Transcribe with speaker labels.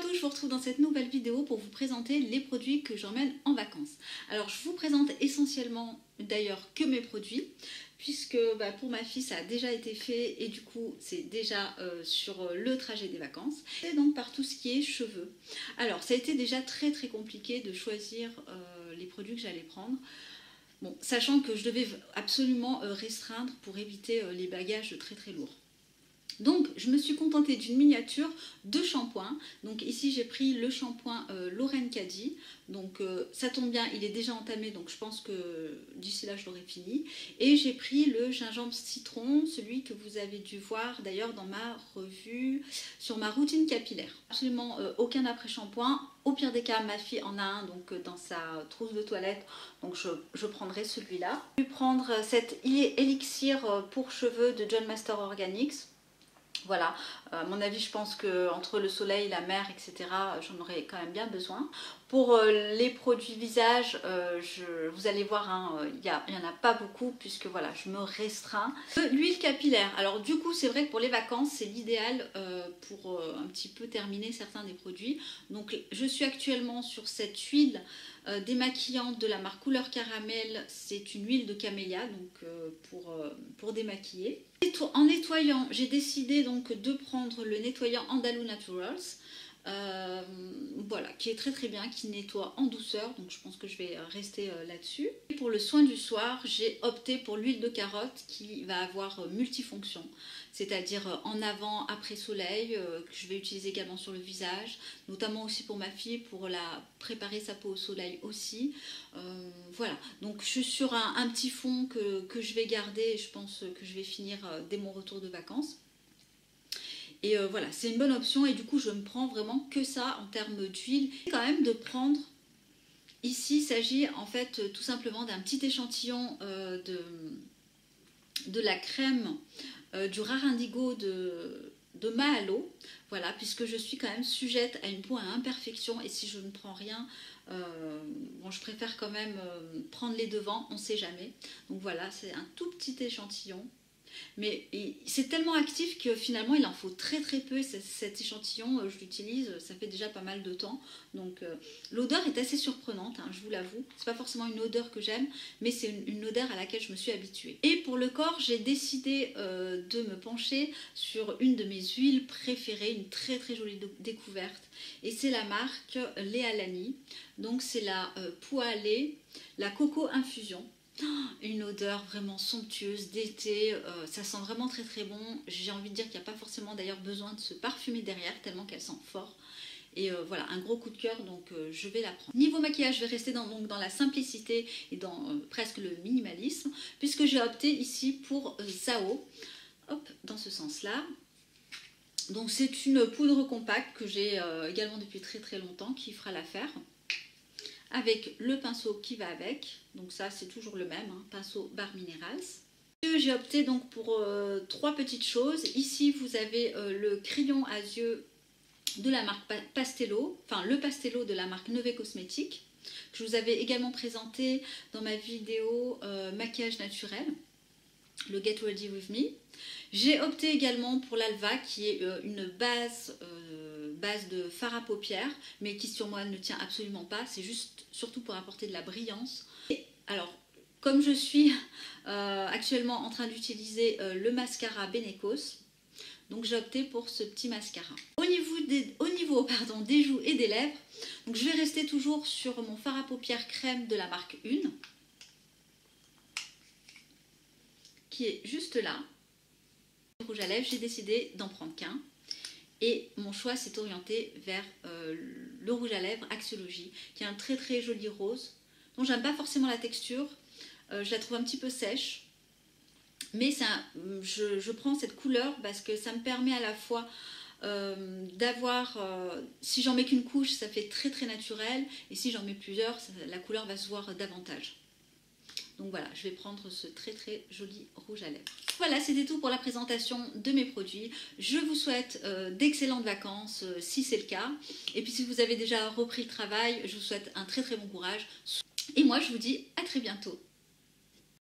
Speaker 1: je vous retrouve dans cette nouvelle vidéo pour vous présenter les produits que j'emmène en vacances. Alors je vous présente essentiellement d'ailleurs que mes produits, puisque pour ma fille ça a déjà été fait et du coup c'est déjà sur le trajet des vacances. Et donc par tout ce qui est cheveux. Alors ça a été déjà très compliqué de choisir les produits que j'allais prendre. Bon, sachant que je devais absolument restreindre pour éviter les bagages très lourds. Donc je me suis contentée d'une miniature de shampoing. Donc ici j'ai pris le shampoing Lorraine Caddy. Donc ça tombe bien, il est déjà entamé, donc je pense que d'ici là je l'aurai fini. Et j'ai pris le gingembre citron, celui que vous avez dû voir d'ailleurs dans ma revue sur ma routine capillaire. Absolument aucun après-shampoing. Au pire des cas, ma fille en a un donc dans sa trousse de toilette, donc je prendrai celui-là. Je vais prendre cet élixir pour cheveux de John Master Organics. Voilà, à mon avis, je pense qu'entre le soleil, la mer, etc., j'en aurais quand même bien besoin. Pour les produits visage, vous allez voir, hein, il n'y en a pas beaucoup puisque voilà, je me restreins. L'huile capillaire, alors du coup, c'est vrai que pour les vacances, c'est l'idéal pour un petit peu terminer certains des produits. Donc, je suis actuellement sur cette huile démaquillante de la marque Couleur Caramel. C'est une huile de camélia, donc pour démaquiller. En nettoyant, j'ai décidé donc de prendre le nettoyant Andalou Naturals, voilà, qui est très bien, qui nettoie en douceur, donc je pense que je vais rester là-dessus. Pour le soin du soir, j'ai opté pour l'huile de carotte qui va avoir multifonction, c'est-à-dire en avant, après soleil, que je vais utiliser également sur le visage, notamment aussi pour ma fille, pour la préparer sa peau au soleil aussi. Voilà, donc je suis sur un petit fond que je vais garder et je pense que je vais finir dès mon retour de vacances. Et voilà, c'est une bonne option et du coup je me prends vraiment que ça en termes d'huile. Quand même de prendre, ici il s'agit en fait tout simplement d'un petit échantillon de la crème du Rare Indigo de Mahalo. Voilà, puisque je suis quand même sujette à une peau à imperfection et si je ne prends rien, bon, je préfère quand même prendre les devants, on ne sait jamais. Donc voilà, c'est un tout petit échantillon. Mais c'est tellement actif que finalement il en faut très peu. Cet échantillon, je l'utilise, ça fait déjà pas mal de temps. Donc l'odeur est assez surprenante, hein, je vous l'avoue. C'est pas forcément une odeur que j'aime, mais c'est une odeur à laquelle je me suis habituée. Et pour le corps, j'ai décidé de me pencher sur une de mes huiles préférées, une très jolie découverte. Et c'est la marque Léa Lani. Donc c'est la Poalé, la Coco Infusion. Une odeur vraiment somptueuse d'été, ça sent vraiment très bon. J'ai envie de dire qu'il n'y a pas forcément d'ailleurs besoin de se parfumer derrière tellement qu'elle sent fort. Et voilà, un gros coup de cœur, donc je vais la prendre. Niveau maquillage, je vais rester dans la simplicité et dans presque le minimalisme, puisque j'ai opté ici pour Zao, hop, dans ce sens-là. Donc c'est une poudre compacte que j'ai également depuis très longtemps, qui fera l'affaire. Avec le pinceau qui va avec, donc ça c'est toujours le même, hein, pinceau Bare Minerals. J'ai opté donc pour trois petites choses. Ici vous avez le crayon à yeux de la marque Pastello, enfin le Pastello de la marque Neve Cosmetics, que je vous avais également présenté dans ma vidéo maquillage naturel, le Get Ready With Me. J'ai opté également pour l'Alva qui est une base de fard à paupières, mais qui sur moi ne tient absolument pas, c'est juste surtout pour apporter de la brillance. Et alors, comme je suis actuellement en train d'utiliser le mascara Benecos, donc j'ai opté pour ce petit mascara. Au niveau des joues et des lèvres, donc je vais rester toujours sur mon fard à paupières crème de la marque Une, qui est juste là. Le rouge à lèvres, j'ai décidé d'en prendre qu'un. Et mon choix s'est orienté vers le rouge à lèvres Axiologie, qui est un très joli rose, dont j'aime pas forcément la texture, je la trouve un petit peu sèche, mais je prends cette couleur parce que ça me permet à la fois d'avoir, si j'en mets qu'une couche, ça fait très naturel, et si j'en mets plusieurs, la couleur va se voir davantage. Donc voilà, je vais prendre ce très joli rouge à lèvres. Voilà, c'était tout pour la présentation de mes produits. Je vous souhaite d'excellentes vacances si c'est le cas. Et puis si vous avez déjà repris le travail, je vous souhaite un très bon courage. Et moi, je vous dis à très bientôt.